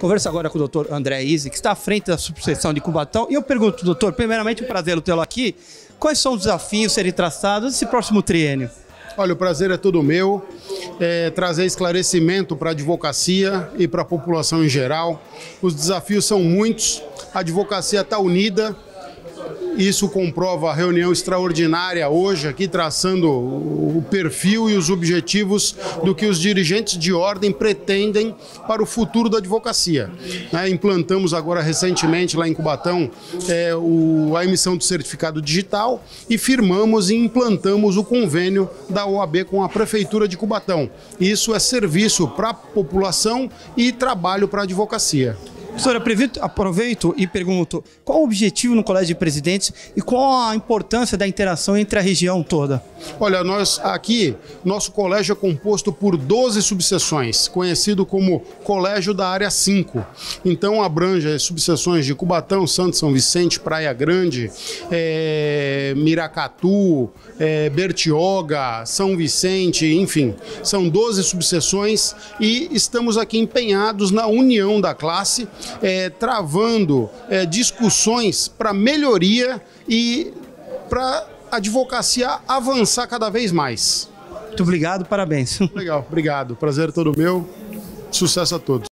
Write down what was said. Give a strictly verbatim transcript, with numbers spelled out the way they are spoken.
Converso agora com o doutor André Izzi, que está à frente da subseção de Cubatão. E eu pergunto, doutor, primeiramente, um prazer tê-lo aqui. Quais são os desafios a serem traçados nesse próximo triênio? Olha, o prazer é todo meu, é, trazer esclarecimento para a advocacia e para a população em geral. Os desafios são muitos, a advocacia está unida, isso comprova a reunião extraordinária hoje aqui, traçando o perfil e os objetivos do que os dirigentes de ordem pretendem para o futuro da advocacia. Né, implantamos agora recentemente lá em Cubatão é, o, a emissão do certificado digital e firmamos e implantamos o convênio da O A B com a Prefeitura de Cubatão. Isso é serviço para a população e trabalho para a advocacia. Professor, aproveito e pergunto, qual o objetivo no Colégio de Presidentes e qual a importância da interação entre a região toda? Olha, nós aqui, nosso colégio é composto por doze subseções, conhecido como Colégio da Área cinco. Então abrange as subseções de Cubatão, Santo São Vicente, Praia Grande, é, Miracatu, é, Bertioga, São Vicente, enfim. São doze subseções e estamos aqui empenhados na união da classe, É, travando é, discussões para melhoria e para a advocacia avançar cada vez mais. Muito obrigado, parabéns. Legal, obrigado. Prazer é todo meu. Sucesso a todos.